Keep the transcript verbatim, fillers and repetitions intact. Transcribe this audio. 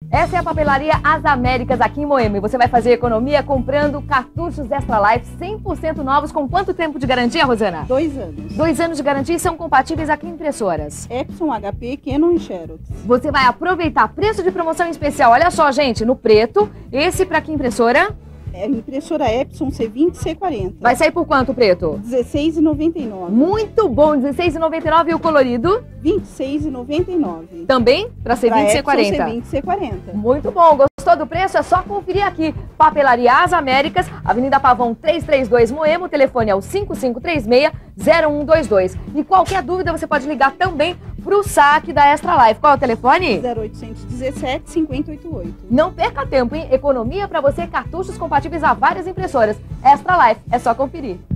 Essa é a papelaria As Américas aqui em Moema. E você vai fazer economia comprando cartuchos Extra Life cem por cento novos. Com quanto tempo de garantia, Rosana? Dois anos. Dois anos de garantia e são compatíveis aqui em impressoras Epson, H P, Canon e Xerox. Você vai aproveitar preço de promoção especial. Olha só, gente, no preto. Esse para que impressora? É impressora Epson C vinte e C quarenta. Vai sair por quanto o preto? dezesseis reais e noventa e nove centavos. Muito bom, dezesseis reais e noventa e nove centavos. E o colorido? vinte e seis reais e noventa e nove centavos. Também para C vinte e C quarenta. C vinte e C quarenta. Muito bom, gostou do preço? É só conferir aqui. Papelaria As Américas, Avenida Pavão trezentos e trinta e dois Moema, o telefone é o cinco cinco três seis, zero um dois dois. E qualquer dúvida você pode ligar também para o saque da Extra Life. Qual é o telefone? zero oitocentos e dezessete, cinquenta e oitenta e oito. Não perca tempo, hein? Economia para você, cartuchos compatíveis a várias impressoras. Extra Life, é só conferir.